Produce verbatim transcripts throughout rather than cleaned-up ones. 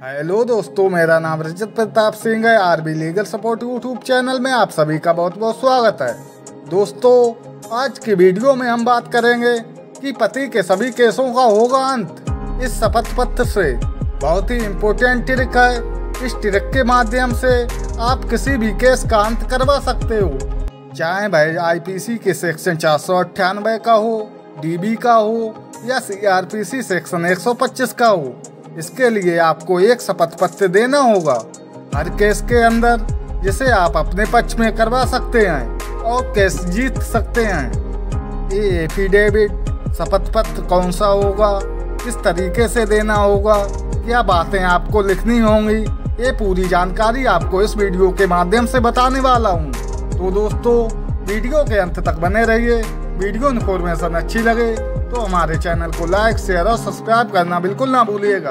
Hello दोस्तों, मेरा नाम रजत प्रताप सिंह है। RB legal support YouTube channel में आप सभी का बहुत बहुत स्वागत है। दोस्तों, आज की वीडियो में हम बात करेंगे कि पति के सभी केसों का होगा अंत इस शपथ पत्र से। बहुत ही इम्पोर्टेंट ट्रिक है। इस ट्रिक के माध्यम से आप किसी भी केस का अंत करवा सकते हो, चाहे भाई आईपीसी के सेक्शन चार सौ अट्ठानवे का हो, डीबी का हो या सीआरपीसी सेक्शन एक सौ पच्चीस का हो। इसके लिए आपको एक शपथ पत्र देना होगा हर केस के अंदर, जिसे आप अपने पक्ष में करवा सकते हैं और केस जीत सकते हैं। ये एफिडेविट शपथ पत्र कौन सा होगा, किस तरीके से देना होगा, क्या बातें आपको लिखनी होंगी, ये पूरी जानकारी आपको इस वीडियो के माध्यम से बताने वाला हूँ। तो दोस्तों, वीडियो के अंत तक बने रहिए। वीडियो इन्फॉर्मेशन अच्छी लगे तो हमारे चैनल को लाइक, शेयर और सब्सक्राइब करना बिल्कुल ना भूलिएगा।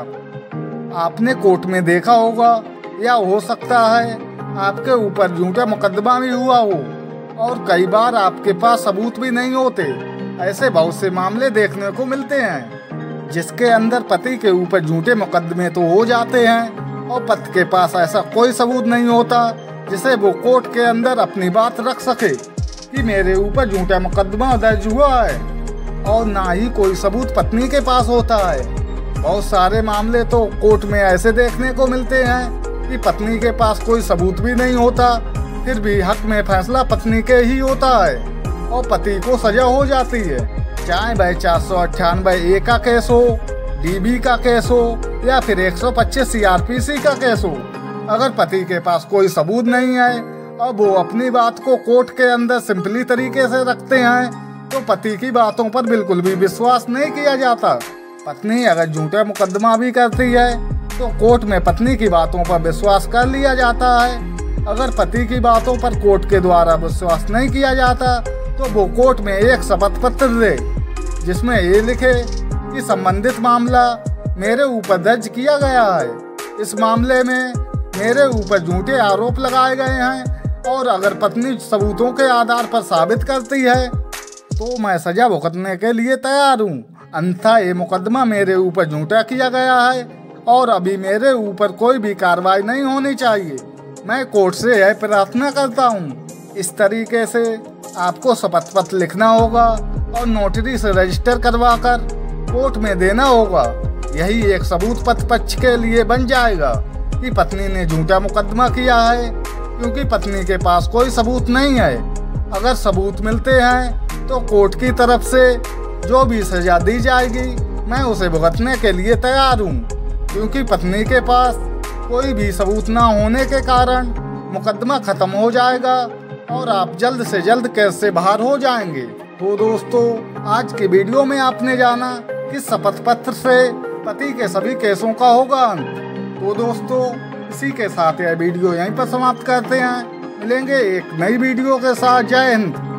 आपने कोर्ट में देखा होगा या हो सकता है आपके ऊपर झूठा मुकदमा भी हुआ हो और कई बार आपके पास सबूत भी नहीं होते। ऐसे बहुत से मामले देखने को मिलते हैं जिसके अंदर पति के ऊपर झूठे मुकदमे तो हो जाते हैं और पति के पास ऐसा कोई सबूत नहीं होता जिसे वो कोर्ट के अंदर अपनी बात रख सके कि मेरे ऊपर झूठा मुकदमा दर्ज हुआ है, और ना ही कोई सबूत पत्नी के पास होता है। बहुत सारे मामले तो कोर्ट में ऐसे देखने को मिलते हैं कि पत्नी के पास कोई सबूत भी नहीं होता, फिर भी हक में फैसला पत्नी के ही होता है और पति को सजा हो जाती है। चाहे भाई चार सौ अट्ठानवे ए का केस हो, डीबी का केस हो या फिर एक सौ पच्चीस सीआरपीसी का केस हो, अगर पति के पास कोई सबूत नहीं है और वो अपनी बात को कोर्ट के अंदर सिंपली तरीके से रखते हैं तो पति की बातों पर बिल्कुल भी विश्वास नहीं किया जाता। पत्नी अगर झूठा मुकदमा भी करती है तो कोर्ट में पत्नी की बातों पर विश्वास कर लिया जाता है। अगर पति की बातों पर कोर्ट के द्वारा विश्वास नहीं किया जाता तो वो कोर्ट में एक शपथ पत्र दे जिसमें ये लिखे कि संबंधित मामला मेरे ऊपर दर्ज किया गया है। इस मामले में मेरे ऊपर झूठे आरोप लगाए गए हैं और अगर पत्नी सबूतों के आधार पर साबित करती है तो मैं सजा भुगतने के लिए तैयार हूँ, अन्यथा ये मुकदमा मेरे ऊपर झूठा किया गया है और अभी मेरे ऊपर कोई भी कार्रवाई नहीं होनी चाहिए। मैं कोर्ट से यह प्रार्थना करता हूँ। इस तरीके से आपको शपथ पत्र लिखना होगा और नोटरी से रजिस्टर करवा कर कोर्ट में देना होगा। यही एक सबूत पत्र पक्ष के लिए बन जाएगा कि पत्नी ने झूठा मुकदमा किया है, क्योंकि पत्नी के पास कोई सबूत नहीं है। अगर सबूत मिलते हैं तो कोर्ट की तरफ से जो भी सजा दी जाएगी मैं उसे भुगतने के लिए तैयार हूँ, क्योंकि पत्नी के पास कोई भी सबूत ना होने के कारण मुकदमा खत्म हो जाएगा और आप जल्द से जल्द केस से बाहर हो जाएंगे। तो दोस्तों, आज की वीडियो में आपने जाना कि शपथ पत्र से पति के सभी केसों का होगा अंत। तो दोस्तों, इसी के साथ यह वीडियो यहीं पर समाप्त करते हैं। मिलेंगे एक नई वीडियो के साथ। जय हिंद।